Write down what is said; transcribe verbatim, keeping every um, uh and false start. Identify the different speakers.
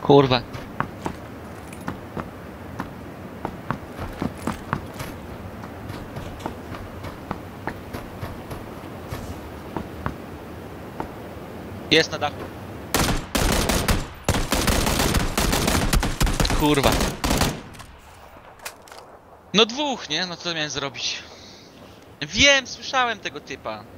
Speaker 1: Kurwa. Jest na dachu. Kurwa. No dwóch, nie? No co miałem zrobić? Wiem, słyszałem tego typa.